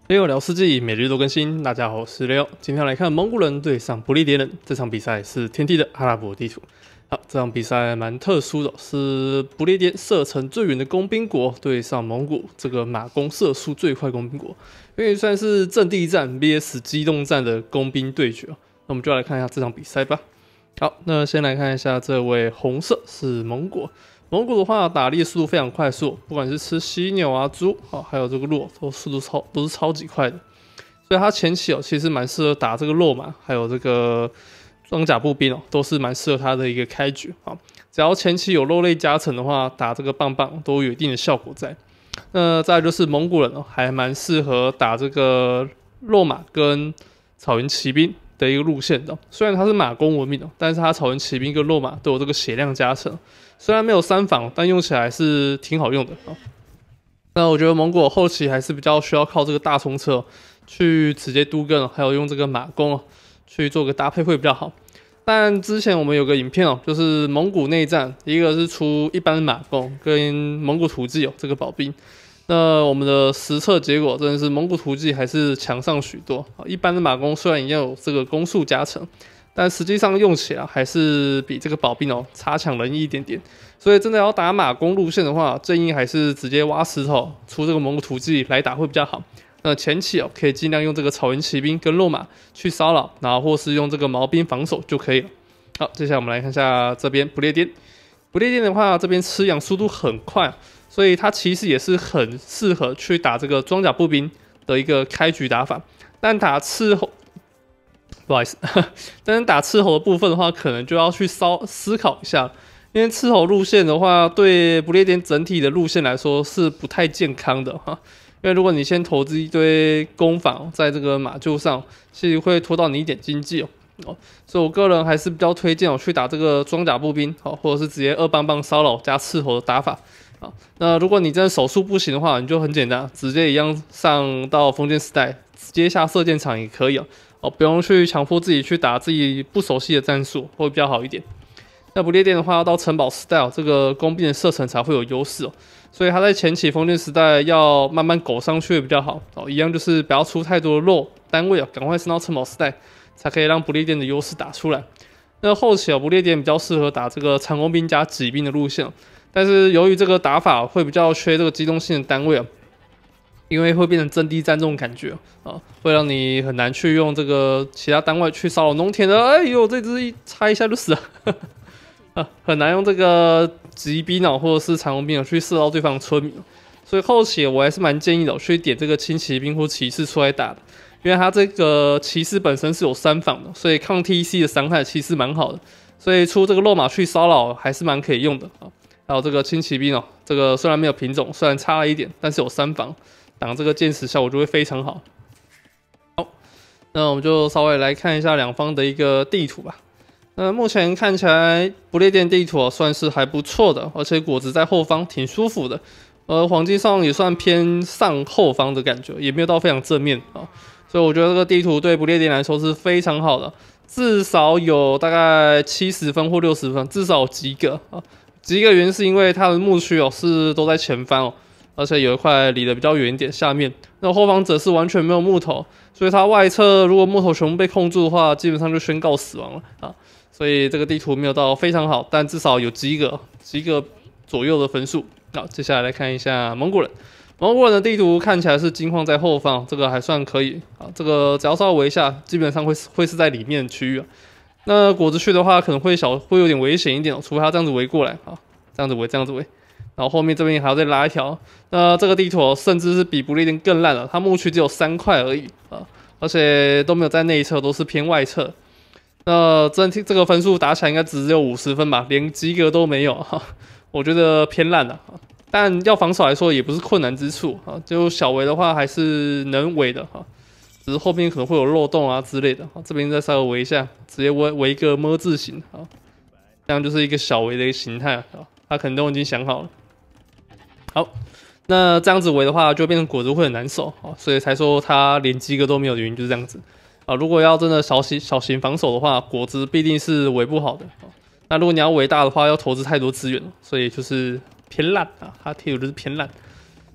六聊世纪，每日都更新。大家好，我是六。今天来看蒙古人对上不列颠人，这场比赛是天梯的阿拉伯地图。好，这场比赛蛮特殊的，是不列颠射程最远的工兵国对上蒙古这个马弓射速最快工兵国，因为算是阵地战 vs 机动战的工兵对决。那我们就来看一下这场比赛吧。好，那先来看一下这位红色是蒙古。蒙古的话，打猎速度非常快速，不管是吃犀牛啊、猪还有这个鹿，速度都是超级快的。所以它前期其实蛮适合打这个肉马，还有这个装甲步兵都是蛮适合它的一个开局啊。只要前期有肉类加成的话，打这个棒棒都有一定的效果在。那再来就是蒙古人还蛮适合打这个肉马跟草原骑兵的一个路线的。虽然它是马弓文明但是它草原骑兵跟肉马都有这个血量加成。虽然没有三防，但用起来是挺好用的啊。那我觉得蒙古后期还是比较需要靠这个大冲车去直接都跟，还有用这个马弓去做个搭配会比较好。但之前我们有个影片就是蒙古内战，一个是出一般马弓跟蒙古图记这个保兵。那我们的实测结果真的是蒙古图记还是强上许多。一般的马弓虽然一样有这个弓速加成，但实际上用起来还是比这个保兵差强人意一点点。所以真的要打马弓路线的话，建议还是直接挖石头出这个蒙古图记来打会比较好。那前期可以尽量用这个草原骑兵跟肉马去骚扰，然后或是用这个毛兵防守就可以了。好，接下来我们来看一下这边不列颠。不列颠的话，这边吃羊速度很快，所以它其实也是很适合去打这个装甲步兵的一个开局打法。但打斥候，不好意思，但是打斥候的部分的话，可能就要去思考一下。因为斥候路线的话，对不列颠整体的路线来说是不太健康的哈。因为如果你先投资一堆攻防在这个马厩上，其实会拖到你一点经济所以我个人还是比较推荐去打这个装甲步兵或者是直接二棒棒骚扰加斥候的打法。那如果你真的手速不行的话，你就很简单，直接一样上到封建时代，直接下射箭场也可以不用去强迫自己去打自己不熟悉的战术，会比较好一点。那不列颠的话，要到城堡时代这个工兵的射程才会有优势所以他在前期封建时代要慢慢苟上去会比较好一样就是不要出太多的肉单位赶快升到城堡时代，才可以让不列颠的优势打出来。那后期不列颠比较适合打这个长弓兵加骑兵的路线，但是由于这个打法会比较缺这个机动性的单位因为会变成阵地战这种感觉会让你很难去用这个其他单位去骚扰农田的。哎呦，这只插一下就死了。很难用这个骑兵或者是长弓兵去射到对方的村民，所以后期我还是蛮建议的去点这个轻骑兵或骑士出来打的，因为他这个骑士本身是有三防的，所以抗 TC 的伤害其实蛮好的，所以出这个肉马去骚扰还是蛮可以用的还有这个轻骑兵这个虽然没有品种，虽然差了一点，但是有三防，挡这个箭矢效果就会非常好。好，那我们就稍微来看一下两方的一个地图吧。目前看起来不列颠地图算是还不错的，而且果子在后方挺舒服的，黄金上也算偏上后方的感觉，也没有到非常正面所以我觉得这个地图对不列颠来说是非常好的，至少有大概70分或60分，至少有及格及格原因是因为它的牧区是都在前方而且有一块离得比较远一点，下面那后方则是完全没有木头，所以它外侧如果木头全部被控住的话，基本上就宣告死亡了所以这个地图没有到非常好，但至少有及格左右的分数。好，接下来来看一下蒙古人。蒙古人的地图看起来是金矿在后方，这个还算可以这个只要稍微围一下，基本上会是在里面的区域那果子区的话，可能会有点危险一点除非他这样子围过来这样子围。然后后面这边还要再拉一条，那这个地图甚至是比不列颠更烂了，它牧区只有3块而已而且都没有在内侧，都是偏外侧。那这个分数打起来应该只有50分吧，连及格都没有我觉得偏烂了但要防守来说也不是困难之处就小围的话还是能围的只是后面可能会有漏洞之类的这边再稍微围一下，直接围一个么字形这样就是一个小围的一个形态他可能都已经想好了。好，那这样子围的话就变成果子会很难守所以才说他连及格都没有的原因就是这样子如果要真的小型防守的话，果子必定是围不好的那如果你要围大的话，要投资太多资源了，所以就是偏烂它贴图就是偏烂。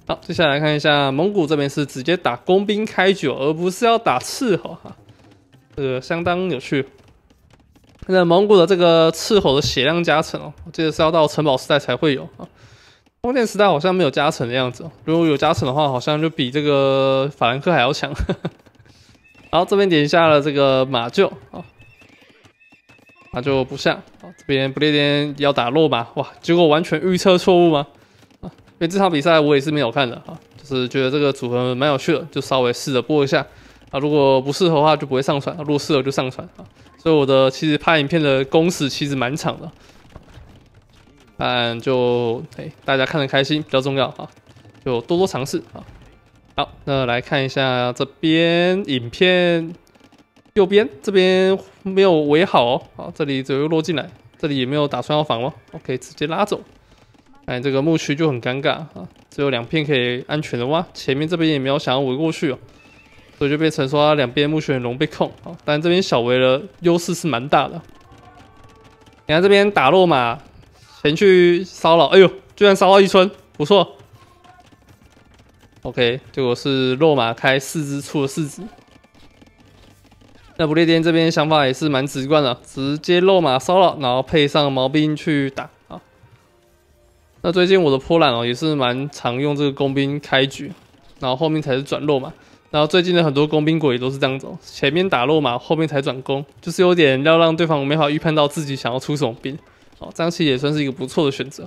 好，接下来看一下蒙古这边是直接打工兵开局，而不是要打斥候哈，这个相当有趣。那蒙古的这个斥候的血量加成哦，我记得是要到城堡时代才会有啊。封建时代好像没有加成的样子哦，如果有加成的话，好像就比这个法兰克还要强。好，这边点下了这个马厩啊，马厩不下。好，这边不列颠要打落马，哇，结果完全预测错误吗？啊，因为这场比赛我也是没有看的啊，就是觉得这个组合蛮有趣的，就稍微试着播一下啊。如果不适合的话就不会上传，如果适合就上传啊。所以我的其实拍影片的工时其实蛮长的。但就大家看得开心比较重要啊，就多多尝试啊。好，那来看一下这边影片右边这边没有围好哦，好，这里左右落进来，这里也没有打算要防哦 ，OK， 直接拉走。这个牧区就很尴尬啊，只有2片可以安全的挖，前面这边也没有想要围过去哦，所以就变成说2边牧区很容易被控啊。但这边小围的优势是蛮大的。你看这边打落马。前去骚扰，哎呦，居然骚扰一村，不错。OK， 结果是落马开4只，出了4只。那不列颠这边想法也是蛮直观的，直接落马骚扰，然后配上毛兵去打啊。那最近我的波兰哦也是蛮常用这个工兵开局，然后后面才是转落马。然后最近的很多工兵鬼都是这样走，前面打落马，后面才转攻，就是有点要让对方没法预判到自己想要出什么兵。好，这样其实也算是一个不错的选择。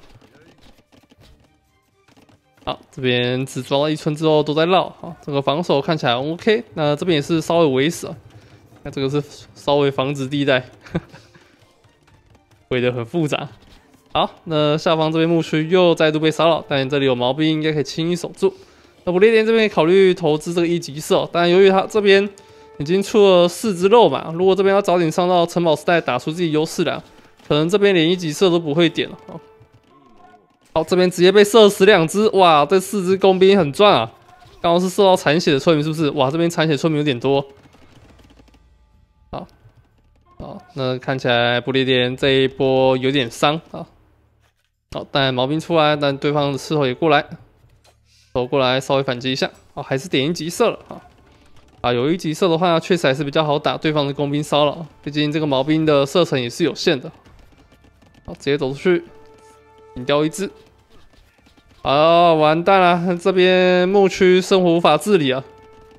好，这边只抓到1村之后都在绕，好，这个防守看起来 OK。那这边也是稍微围死啊，那这个是稍微防止地带，围得很复杂。好，那下方这边牧区又再度被骚扰，但这里有毛兵应该可以轻易守住。那不列颠这边考虑投资这个1级射，但由于他这边已经出了4只肉嘛，如果这边要早点上到城堡时代打出自己优势来。可能这边连1级射都不会点了。好，这边直接被射死2只，哇，这4只工兵很赚啊！刚刚是射到残血的村民是不是？哇，这边残血村民有点多。好，那看起来不列颠这一波有点伤啊。好，但毛兵出来，但对方的斥候也过来，走过来稍微反击一下。好，还是点1级射了啊，有1级射的话，确实还是比较好打对方的工兵骚扰，毕竟这个毛兵的射程也是有限的。好，直接走出去，引掉1只。啊，完蛋了！这边牧区生活无法自理啊。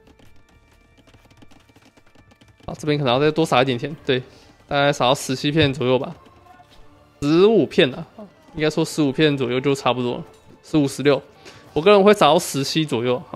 啊，这边可能要再多撒一点田，对，大概撒到17片左右吧，15片啊，应该说15片左右就差不多了，15、16，我个人会撒到17左右。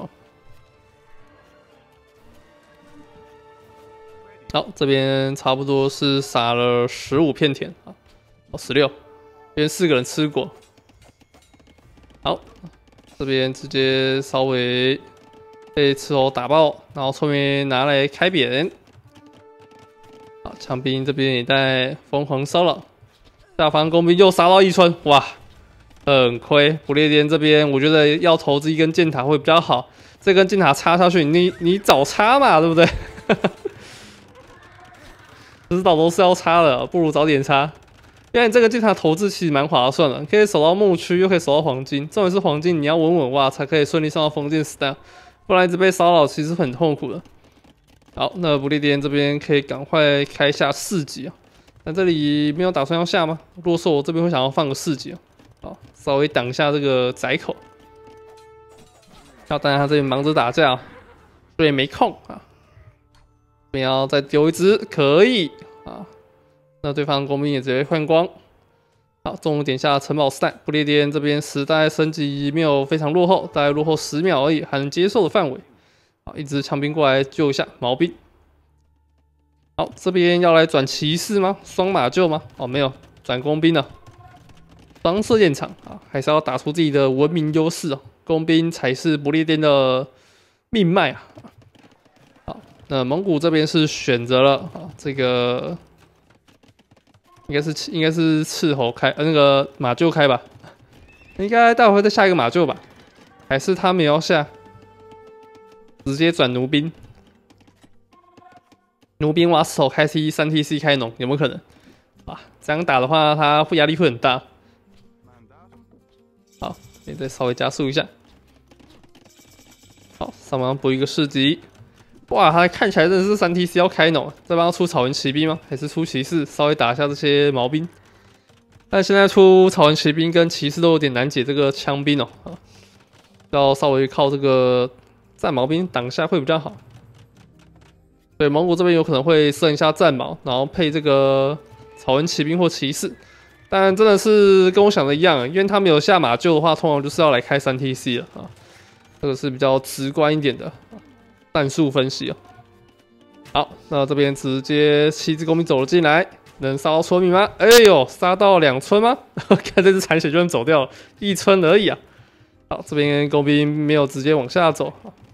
好，这边差不多是撒了15片田啊，16，因为4个人吃过。好，这边直接稍微被斥候打爆，然后后面拿来开扁。好，枪兵这边也在疯狂骚扰，下方工兵又杀到1村，哇，很亏。不列颠这边我觉得要投资1根箭塔会比较好，这根箭塔插下去，你早插嘛，对不对？迟早都是要插的，不如早点插。因为你这个箭塔投资其实蛮划算的，可以守到牧区，又可以守到黄金。重点是黄金你要稳稳挖，才可以顺利上到封建时代，不然一直被骚扰其实很痛苦的。好，那不列颠这边可以赶快开下4级啊。那这里没有打算要下吗？如果说我这边会想要放个4级啊，好，稍微挡一下这个窄口。当然他这边忙着打架，所以没空啊。这边要再丢1只，可以啊。那对方工兵也直接换光。好，中午点下城堡时代，不列颠这边时代升级没有非常落后，大概落后10秒而已，还能接受的范围。好，一支枪兵过来救一下毛兵。好，这边要来转骑士吗？双马厩吗？哦，没有，转工兵了。双射箭场啊，还是要打出自己的文明优势哦。工兵才是不列颠的命脉啊。好，那蒙古这边是选择了啊这个。应该是斥候开，那个马厩开吧，应该待会会再下一个马厩吧，还是他们要下，直接转弩兵，弩兵挖石头开 T 3TC 开农有没有可能？啊，这样打的话，他压力会很大。好，再稍微加速一下。 好，上方补一个市集。哇，他看起来真的是3TC 要开农，再帮他出草原骑兵吗？还是出骑士，稍微打一下这些毛兵？但现在出草原骑兵跟骑士都有点难解这个枪兵哦，要稍微靠这个战矛兵挡一下会比较好。对，蒙古这边有可能会升一下战矛，然后配这个草原骑兵或骑士。但真的是跟我想的一样，因为他没有下马厩的话，通常就是要来开3TC 了啊，这个是比较直观一点的。战术分析哦，好，那这边直接7只工兵走了进来，能杀到村民吗？哎呦，杀到2村吗？看这只残血就能走掉了，1村而已啊。好，这边工兵没有直接往下走。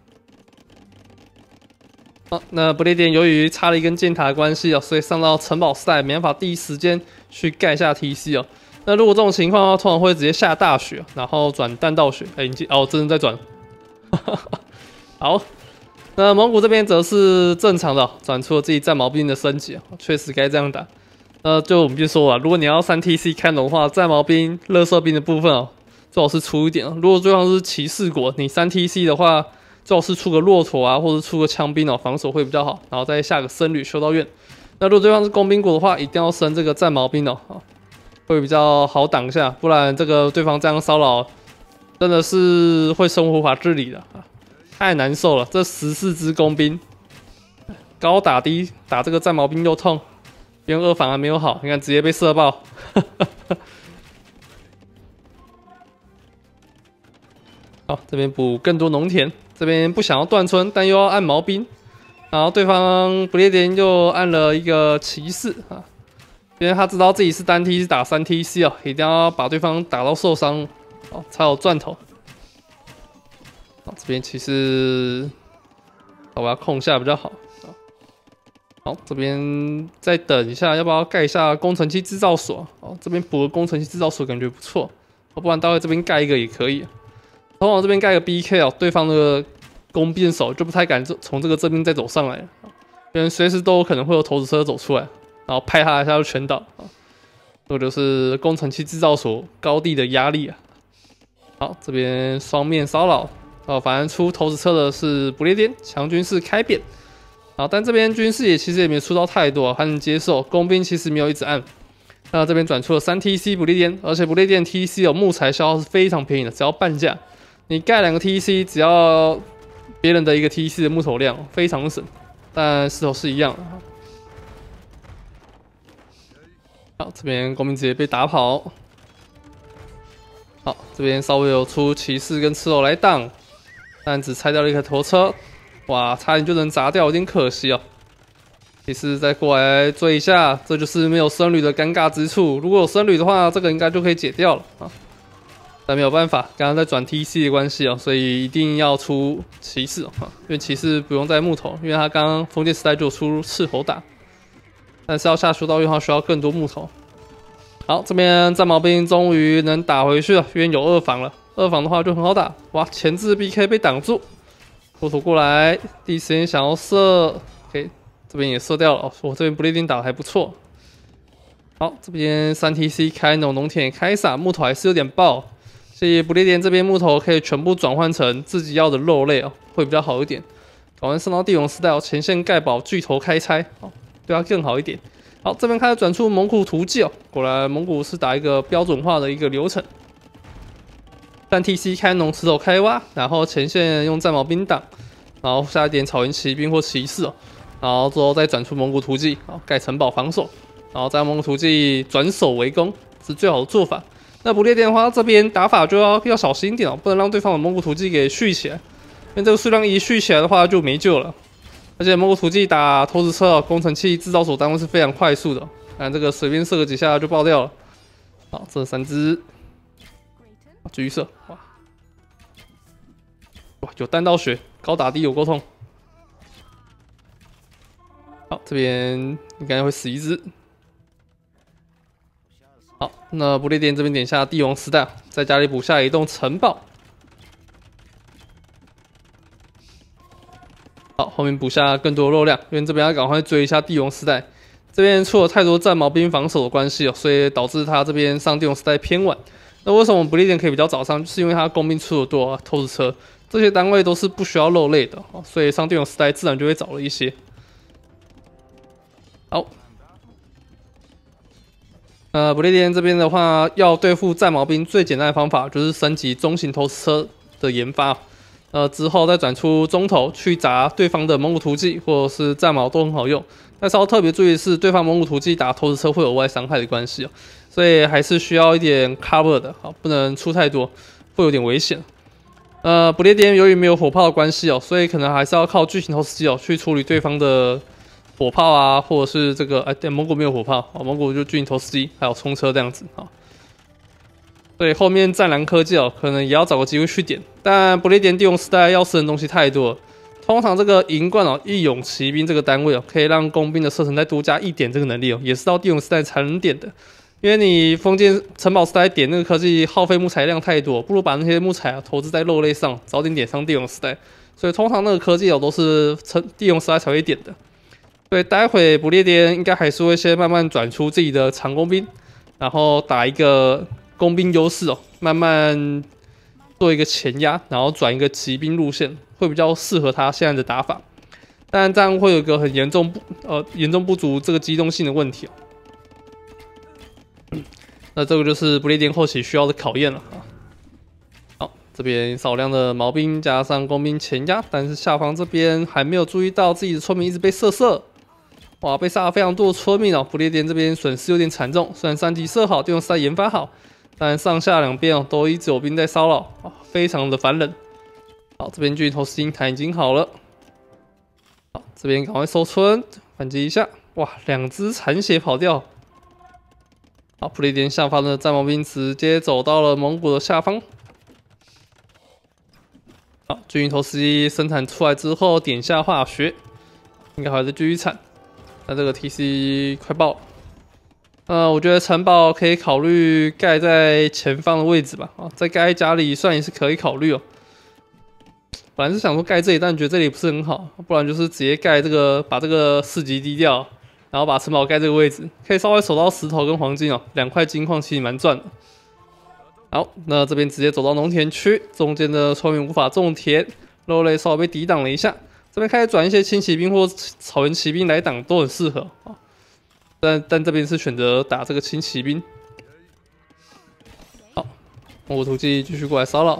好，那不列颠由于插了一根箭塔的关系哦，所以上到城堡时代没办法第一时间去盖下 TC 哦。那如果这种情况的话，通常会直接下大雪，然后转弹道雪。哎，真的在转。好。那蒙古这边则是正常的转出了自己战矛兵的升级，确实该这样打。就我们就说了，如果你要3TC 开农的话，战矛兵、垃圾兵的部分哦，最好是出一点。如果对方是骑士国，你3TC 的话，最好是出个骆驼啊，或者出个枪兵哦，防守会比较好。然后再下个僧侣修道院。那如果对方是工兵国的话，一定要升这个战矛兵哦，会比较好挡一下，不然这个对方这样骚扰，真的是会生活无法自理的啊。太难受了，这14只工兵高打低，打这个战矛兵又痛，边2防还没有好，你看直接被射爆。好，这边补更多农田，这边不想要断村，但又要按毛兵，然后对方不列颠又按了一个骑士啊，因为他知道自己是单 T 是打3TC 哦，一定要把对方打到受伤哦，才有赚头。好，这边其实我要控一下比较好。好，这边再等一下，要不要盖一下工程器制造所？哦，这边补个工程器制造所感觉不错，不然待会这边盖一个也可以。通常这边盖个 BK 哦，对方的弓箭手就不太敢从这个正面再走上来了，因为随时都有可能会有投石车走出来，然后拍他一下就全倒。这就是工程器制造所高地的压力啊。好，这边双面骚扰。反正出投石车的是不列颠，强军是开扁。但这边军事其实也没出到太多，还能接受。工兵其实没有一直按。那这边转出了3TC 不列颠，而且不列颠 TC 有木材消耗是非常便宜的，只要半价。你盖2个 TC， 只要别人的1个 TC 的木头量，非常省。但石头是一样的。好，这边工兵直接被打跑。好，这边稍微有出骑士跟赤手来挡。但只拆掉了1个头车，哇，差点就能砸掉，有点可惜哦。骑士再过来追一下，这就是没有僧侣的尴尬之处。如果有僧侣的话，这个应该就可以解掉了啊。但没有办法，刚刚在转 TC 的关系哦，所以一定要出骑士啊，因为骑士不用带木头，因为他刚刚封建时代就有出斥候打，但是要下修道院的话需要更多木头。好，这边战矛兵终于能打回去了，因为有2防了。2防的话就很好打，哇！前置 BK 被挡住，骆驼过来，第一时间想要射 ，OK， 这边也射掉了。哦，我这边不列颠打得还不错。好，这边3TC 开农田也开撒，木头还是有点爆，所以不列颠这边木头可以全部转换成自己要的肉类哦，会比较好一点。搞完上到帝王时代哦，前线盖堡，巨头开拆，哦，对它更好一点。好，这边开始转出蒙古图记哦，果然蒙古是打一个标准化的一个流程。3TC 开农石头开挖，然后前线用战矛兵挡，然后下一点草原骑兵或骑士哦，然后之后再转出蒙古图记，盖城堡防守，然后在蒙古图记转守为攻是最好的做法。那不列颠的话，这边打法就要小心一点哦，不能让对方的蒙古图记给续起来，因为这个数量一续起来的话就没救了。而且蒙古图记打投石车工程器制造所单位是非常快速的，看这个随便射个几下就爆掉了。好，这3只。继续射，哇，有弹道血，高打低有够痛。好，这边应该会死1只。好，那不列颠这边点下帝王时代，在家里补下一栋城堡。好，后面补下更多肉量，因为这边要赶快追一下帝王时代。这边出了太多战矛兵防守的关系哦，所以导致他这边上帝王时代偏晚。那为什么不列颠可以比较早上？就是因为他工兵出的多，投石车这些单位都是不需要肉类的，所以上电泳时代自然就会早了一些。好，不列颠这边的话，要对付战矛兵最简单的方法就是升级中型投石车的研发。之后再转出中投去砸对方的蒙古突骑或者是战矛都很好用，但是要特别注意的是，对方蒙古突骑打投石车会有额外伤害的关系哦，所以还是需要一点 cover 的，好，不能出太多，会有点危险。不列颠由于没有火炮的关系哦，所以可能还是要靠巨型投石机哦去处理对方的火炮啊，或者是这个对，蒙古没有火炮，蒙古就巨型投石机还有冲车这样子啊。所以后面战狼科技哦，可能也要找个机会去点。但不列颠帝王时代要射程东西太多了，通常这个银冠哦，义勇骑兵这个单位哦，可以让工兵的射程再多加1点这个能力哦，也是到帝王时代才能点的。因为你封建城堡时代点那个科技耗费木材量太多，不如把那些木材投资在肉类上，早点点上帝王时代。所以通常那个科技哦都是帝王时代才会点的。所以待会不列颠应该还是会先慢慢转出自己的长弓兵，然后打一个工兵优势哦，慢慢做一个前压，然后转一个骑兵路线，会比较适合他现在的打法。但这样会有一个很严重不足这个机动性的问题哦。那这个就是不列颠后期需要的考验了啊。好，这边少量的毛兵加上工兵前压，但是下方这边还没有注意到自己的村民一直被射，哇，被杀了非常多的村民哦。不列颠这边损失有点惨重，虽然3级射好，帝王时代研发好，但上下两边哦都一直有兵在骚扰，非常的烦人。好，这边巨头石英台已经好了，好，这边赶快收村反击一下，哇，2只残血跑掉。好，不列颠下方的战矛兵直接走到了蒙古的下方。好，巨型投石机生产出来之后，点下化学，应该还在继续产。那这个 TC 快爆了。我觉得城堡可以考虑盖在前方的位置吧。再盖在家里算也是可以考虑哦。本来是想说盖这里，但觉得这里不是很好，不然就是直接盖这个，把这个4级低掉。然后把城堡盖这个位置，可以稍微守到石头跟黄金哦，2块金矿其实蛮赚的。好，那这边直接走到农田区，中间的村民无法种田，肉类稍微被抵挡了一下。这边开始转一些轻骑兵或草原骑兵来挡，都很适合啊。但这边是选择打这个轻骑兵。好，蒙古突骑继续过来骚扰。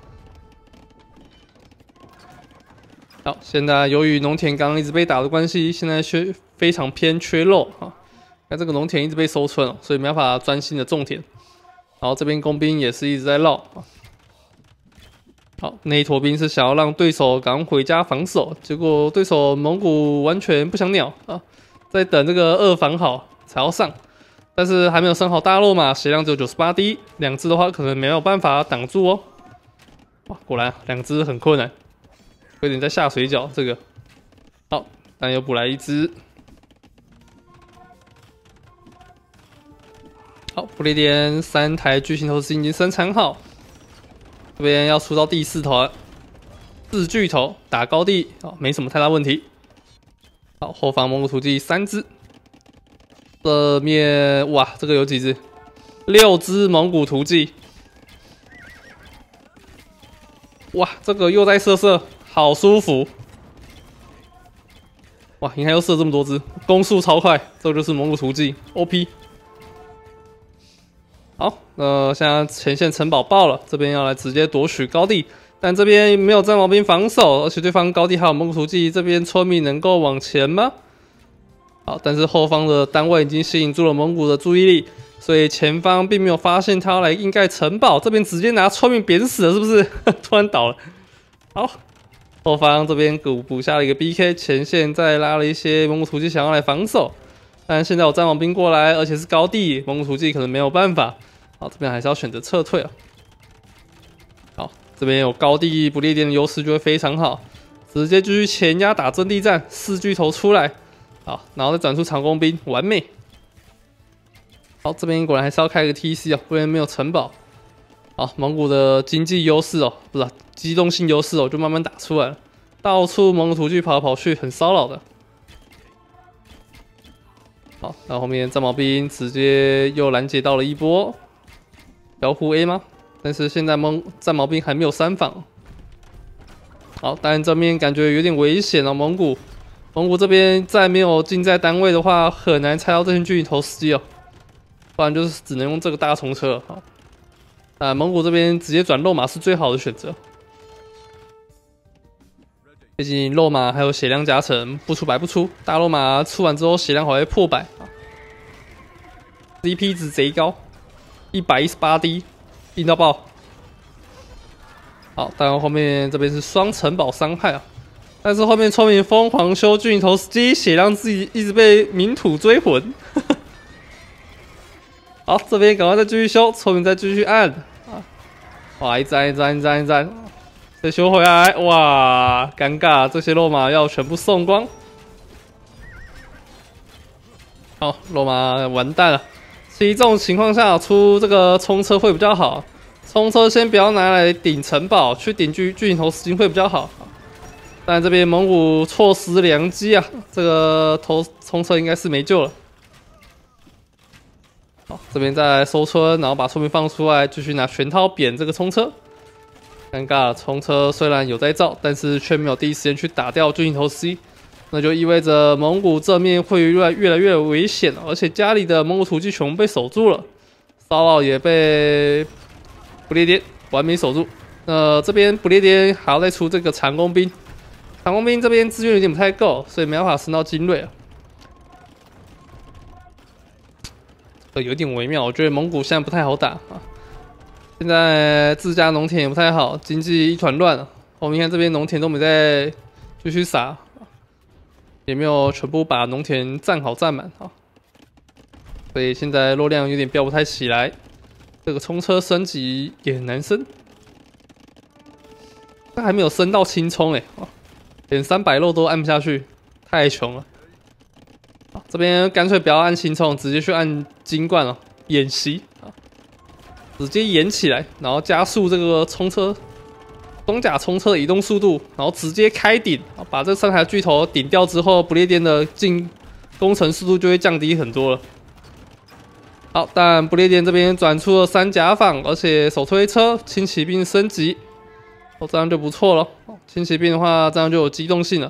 好，现在由于农田刚刚一直被打的关系，现在非常偏缺肉啊。那这个农田一直被收村了，所以没办法专心的种田。然后这边工兵也是一直在绕啊。好，那一坨兵是想要让对手赶快回家防守，结果对手蒙古完全不想鸟啊，在等这个2防好才要上，但是还没有升好大肉嘛，血量只有98滴，2只的话可能没有办法挡住哦。哇，果然2只很困难。有点在下水饺，这个好，但又补来1只。好，不列颠3台巨型投石机已经生产好，这边要出到第4头了，4巨头打高地，好，没什么太大问题。好，后方蒙古突骑3只，这面哇，这个有几只？6只蒙古突骑，哇，这个又在射。好舒服！哇，你看又射这么多只，攻速超快，这就是蒙古突骑 OP。好，现在前线城堡爆了，这边要来直接夺取高地，但这边没有战矛兵防守，而且对方高地还有蒙古突骑，这边村民能够往前吗？好，但是后方的单位已经吸引住了蒙古的注意力，所以前方并没有发现他要来硬盖城堡，这边直接拿村民扁死了，是不是？突然倒了。好。后方这边补下了一个 BK， 前线再拉了一些蒙古突骑想要来防守，但现在有战王兵过来，而且是高地，蒙古突骑可能没有办法。好，这边还是要选择撤退啊。好，这边有高地不列颠的优势就会非常好，直接继续前压打阵地战，4巨头出来，好，然后再转出长弓兵，完美。好，这边果然还是要开个 TC 哦，不然没有城堡。好，蒙古的经济优势哦，不是机动性优势哦，就慢慢打出来了。到处蒙古突骑跑来跑去，很骚扰的。好，然后后面战矛兵直接又拦截到了一波，摇护 A 吗？但是现在战矛兵还没有3防。 好，但正面感觉有点危险哦，蒙古这边再没有近在单位的话，很难拆到这群巨型投石机哦，不然就是只能用这个大冲车了。好，蒙古这边直接转肉马是最好的选择。 毕竟肉马还有血量加成，不出白不出。大肉马出完之后血量还会破百啊 ，CP 值贼高，118滴，硬到爆。好，当然后面这边是双城堡伤害啊，但是后面聪明疯狂修巨型投石机，血量自己一直被冥土追魂。好，这边赶快再继续修，聪明再继续按啊！哇，一战。再修回来，哇，尴尬，这些肉马要全部送光。好，肉马完蛋了。其实这种情况下出这个冲车会比较好，冲车先不要拿来顶城堡，去顶巨型投石机会比较好。但这边蒙古错失良机啊，这个冲车应该是没救了。好，这边再收村，然后把村民放出来，继续拿拳套扁这个冲车。 尴尬，冲车虽然有在造，但是却没有第一时间去打掉巨型投石机，那就意味着蒙古正面会越来越危险，而且家里的蒙古土骑全部被守住了，骚扰也被不列颠完美守住。这边不列颠还要再出这个长弓兵，长弓兵这边资源有点不太够，所以没办法升到精锐啊。有点微妙，我觉得蒙古现在不太好打啊。 现在自家农田也不太好，经济一团乱。我们看这边农田都没在继续撒，也没有全部把农田占好占满啊，所以现在肉量有点飙不太起来。这个冲车升级也很难升，但还没有升到轻冲连300肉都按不下去，太穷了。这边干脆不要按轻冲，直接去按金冠了，演习。 直接演起来，然后加速这个冲车装甲冲车的移动速度，然后直接开顶，把这3台巨头顶掉之后，不列颠的进攻程速度就会降低很多了。好，但不列颠这边转出了3甲坊，而且手推车、轻骑兵升级，这样就不错了。轻骑兵的话，这样就有机动性了。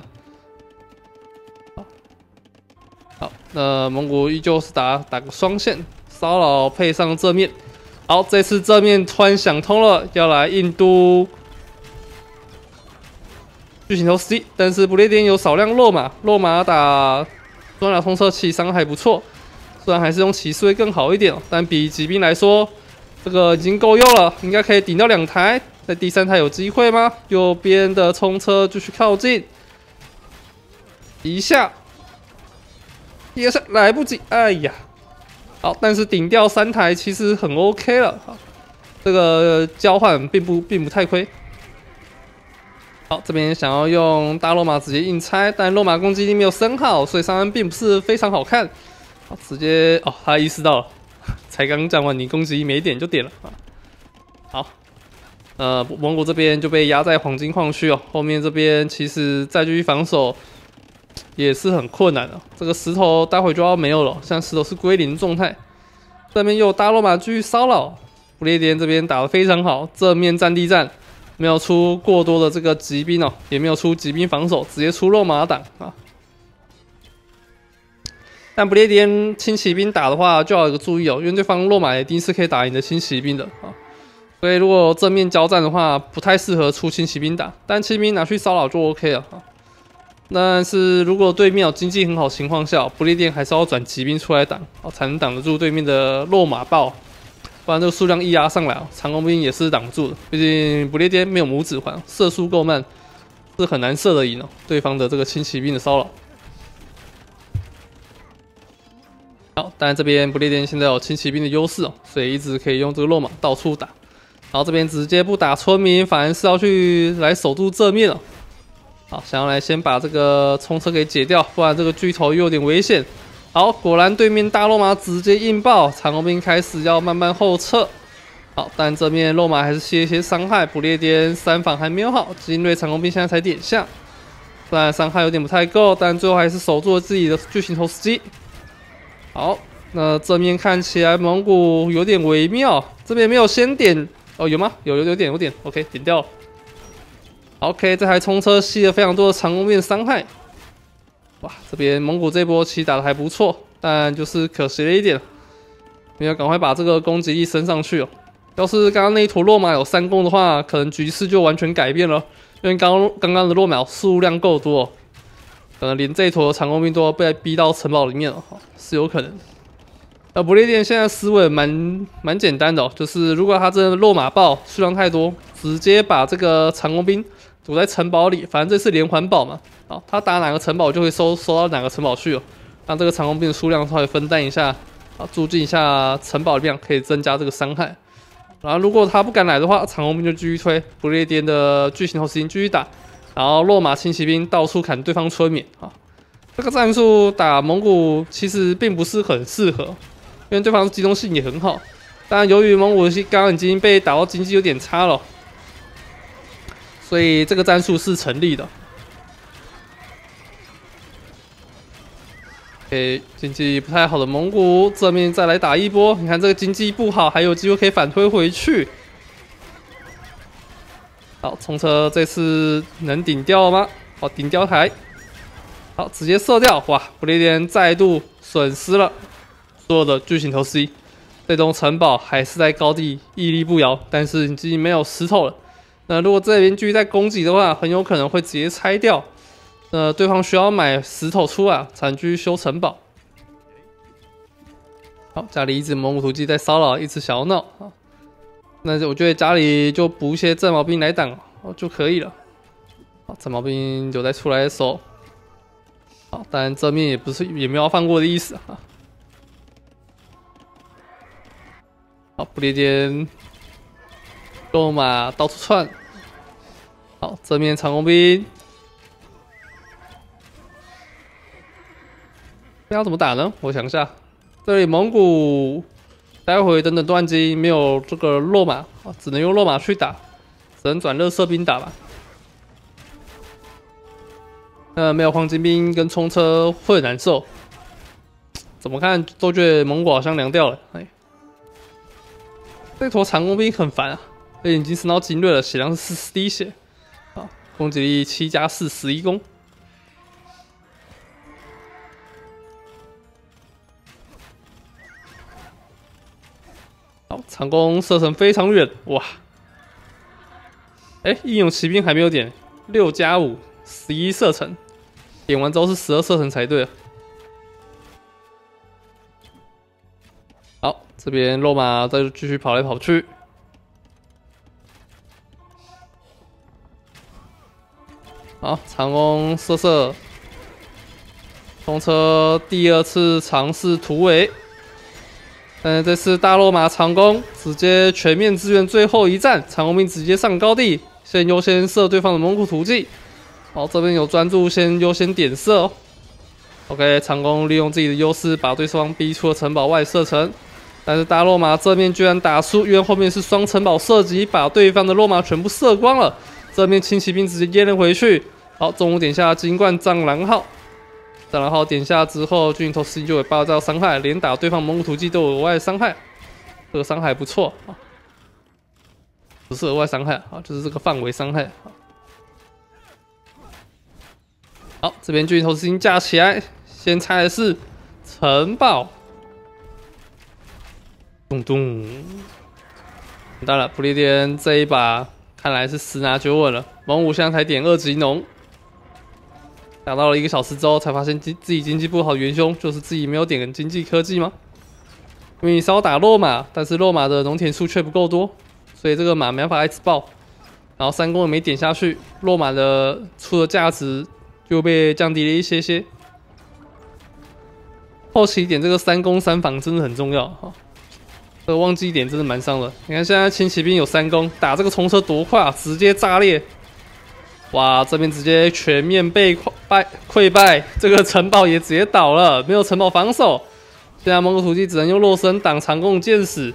好，那蒙古依旧是打个双线骚扰，配上正面。 好，这次正面突然想通了，要来印度巨型投石机，但是不列颠有少量肉马打装甲冲车其实伤害不错，虽然还是用骑士会更好一点，但比骑兵来说，这个已经够用了，应该可以顶掉2台，在第3台有机会吗？右边的冲车继续靠近，一下，来不及，哎呀！ 好，但是顶掉3台其实很 OK 了，好，这个交换并不太亏。好，这边想要用大肉马直接硬拆，但肉马攻击力没有升好，所以伤害并不是非常好看。好，直接他意识到了，才刚站完你攻击力没点就点了啊。好，蒙古这边就被压在黄金矿区哦，后面这边其实再继续防守。 也是很困难的，这个石头待会就要没有了，现在石头是归零状态。这边又有大肉马继续骚扰，不列颠这边打得非常好，正面战地战没有出过多的这个骑兵哦，也没有出骑兵防守，直接出肉马挡啊。但不列颠轻骑兵打的话，就要有个注意哦，因为对方肉马一定是可以打赢的轻骑兵的啊，所以如果正面交战的话，不太适合出轻骑兵打，但轻骑兵拿去骚扰就 OK 了啊。 但是如果对面有经济很好的情况下，不列颠还是要转骑兵出来挡，才能挡得住对面的肉马爆，不然这个数量一压上来，长弓兵也是挡不住的。毕竟不列颠没有拇指环，射速够慢，是很难射得赢对方的这个轻骑兵的骚扰。好，当然这边不列颠现在有轻骑兵的优势所以一直可以用这个肉马到处打。然后这边直接不打村民，反而是要去来守住正面好，想要来先把这个冲车给解掉，不然这个巨头又有点危险。好，果然对面大肉马直接硬爆，长弓兵开始要慢慢后撤。好，但这面肉马还是吸一些伤害，不列颠3防还没有好，精锐长弓兵现在才点下，虽然伤害有点不太够，但最后还是守住了自己的巨型投石机。好，那正面看起来蒙古有点微妙，这边没有先点有吗？有点 ，OK， 点掉了。 OK， 这台冲车吸了非常多的长弓兵伤害。哇，这边蒙古这波其实打得还不错，但就是可惜了一点，没有赶快把这个攻击力升上去哦。要是刚刚那一坨落马有3攻的话，可能局势就完全改变了，因为刚刚的落马数量够多哦，可能连这一坨长弓兵都要被逼到城堡里面了，是有可能的。不列颠现在思维蛮简单的哦，就是如果他真的落马爆数量太多，直接把这个长弓兵堵在城堡里，反正这是连环堡嘛。好，他打哪个城堡就会收到哪个城堡去了，让这个长弓兵的数量稍微分担一下，啊，促进一下城堡力量，可以增加这个伤害。然后如果他不敢来的话，长弓兵就继续推，不列颠的巨型投石兵继续打，然后落马轻骑兵到处砍对方村民啊。这个战术打蒙古其实并不是很适合，因为对方机动性也很好，但由于蒙古刚刚已经被打到经济有点差了，所以这个战术是成立的。经济不太好的蒙古正面再来打一波，你看这个经济不好，还有机会可以反推回去。好，冲车这次能顶掉吗？好，顶掉台。好，直接射掉。哇，不列颠再度损失了所有的巨型投石机，这栋城堡还是在高地屹立不摇，但是已经没有石头了。那如果这边继续在攻击的话，很有可能会直接拆掉。对方需要买石头出来才能继续修城堡。好，家里一直蒙古突击在骚扰，一直小闹啊。那我觉得家里就补一些战矛兵来挡就可以了。好，战矛兵有在出来守。好，当然正面也没有要放过的意思啊。好，不列颠落马到处窜。好，正面长弓兵。要怎么打呢？我想一下，这里蒙古待会等等断机没有这个落马只能用落马去打，只能转热射兵打吧。没有黄金兵跟冲车会很难受，怎么看都觉得蒙古好像凉掉了。这坨长弓兵很烦啊，而且已经升到精锐了，血量是40滴血，攻击力7+4 11攻。好，长弓射程非常远，哇！义勇骑兵还没有点，6+5 11射程，点完之后是12射程才对。好，这边落马再继续跑来跑去。好，长弓射，冲车第2次尝试突围。但是这次大落马长弓直接全面支援最后一战，长弓兵直接上高地，先优先射对方的蒙古突骑。好，这边有专注先优先点射哦。OK， 长弓利用自己的优势把对方逼出了城堡外射程，但是大落马正面居然打输，因为后面是双城堡射击，把对方的落马全部射光了。正面轻骑兵直接淹了回去。好，中午点下金冠藏狼号。藏狼号点下之后，巨型投石机就有爆炸伤害，连打对方蒙古突骑都有额外伤害，这个伤害不错啊，不是额外伤害啊，就是这个范围伤害。好，这边巨型投石机架起来，先拆的是城堡，咚咚。当然，不列颠这一把看来是10拿9稳了，蒙古现在才点2级农。打到了1个小时之后，才发现自己经济不好的元凶就是自己没有点经济科技吗？因为你稍打落马，但是落马的农田数却不够多，所以这个马没办法一直爆。然后3攻也没点下去，落马的出的价值就被降低了一些些。后期点这个3攻3防真的很重要哈，这个忘记点真的蛮伤的。你看现在轻骑兵有3攻，打这个冲车多快啊，直接炸裂！哇，这边直接全面被溃败，这个城堡也直接倒了，没有城堡防守。现在蒙古突骑只能用肉身挡长弓箭矢。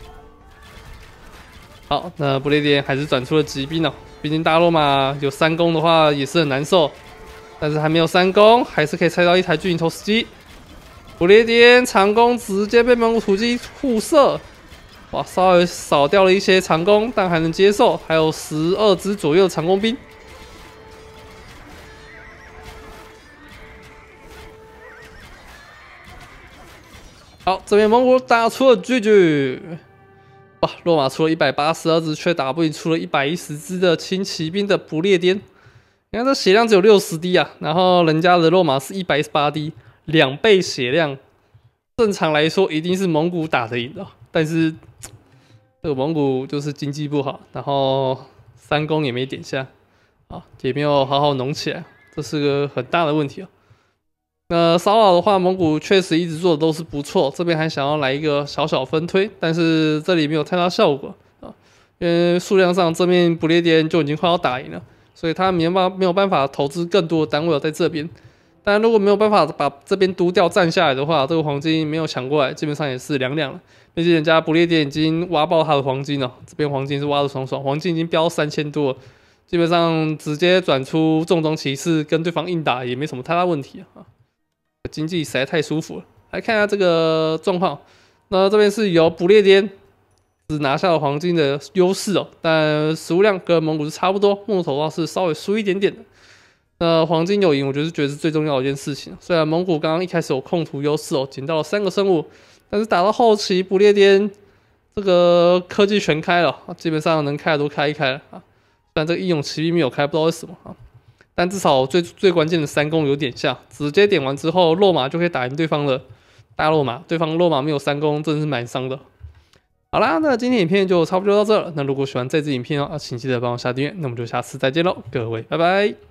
好，那不列颠还是转出了骑兵哦，毕竟大落马有3攻的话也是很难受，但是还没有3攻，还是可以拆到一台巨型投石机。不列颠长弓直接被蒙古突骑互射，哇，稍微少掉了一些长弓，但还能接受。还有12只左右的长弓兵。 好，这边蒙古打出了GG。哇，落马出了182只，却打不赢出了110只的轻骑兵的不列颠。你看这血量只有60滴啊，然后人家的落马是118滴，2倍血量。正常来说一定是蒙古打得赢的，但是这个蒙古就是经济不好，然后3攻也没点下，啊，也没有好好弄起来，这是个很大的问题啊。那骚扰的话，蒙古确实一直做的都是不错，这边还想要来一个小小分推，但是这里没有太大效果啊，因为数量上这面不列颠就已经快要打赢了，所以他没有办法投资更多的单位在这边。但如果没有办法把这边都掉占下来的话，这个黄金没有抢过来，基本上也是2两了。毕竟人家不列颠已经挖爆他的黄金了，这边黄金是挖的爽爽，黄金已经飙3000多了，基本上直接转出重装骑士跟对方硬打也没什么太大问题啊。经济实在太舒服了。来看一下这个状况，那这边是由不列颠只拿下了黄金的优势哦，但食物量跟蒙古是差不多，木头的话是稍微输一点点的。那黄金有赢，我觉得是最重要的一件事情。虽然蒙古刚刚一开始有控图优势哦，捡到了3个生物，但是打到后期不列颠这个科技全开了，基本上能开的都开一开了啊。虽然这个义勇骑兵没有开，不知道为什么啊。但至少最关键的3攻有点下，直接点完之后，落马就可以打赢对方的大落马。对方落马没有3攻，真的是蛮伤的。好啦，那今天影片就差不多到这了。那如果喜欢这支影片请记得帮我下订阅。那我们就下次再见喽，各位，拜拜。